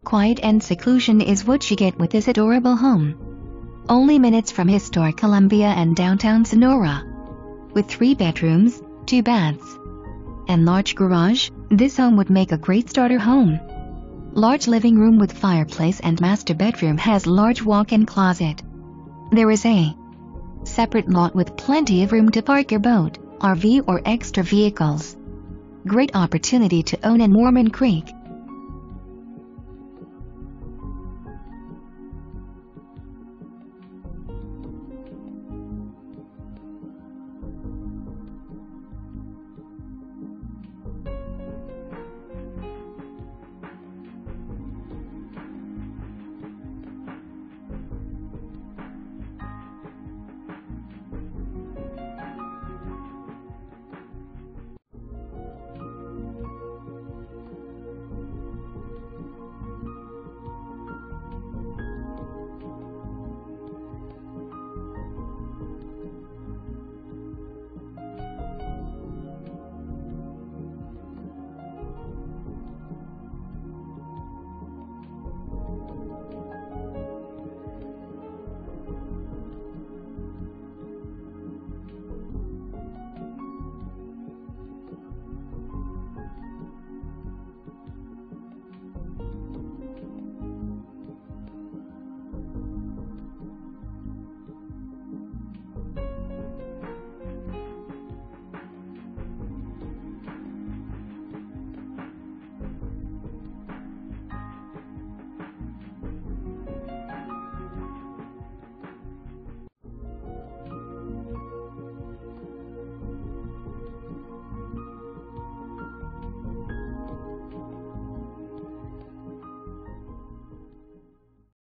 Quiet and seclusion is what you get with this adorable home. Only minutes from historic Columbia and downtown Sonora. With 3 bedrooms, 2 baths, and large garage, this home would make a great starter home. Large living room with fireplace and master bedroom has large walk-in closet. There is a separate lot with plenty of room to park your boat, RV or extra vehicles. Great opportunity to own in Mormon Creek.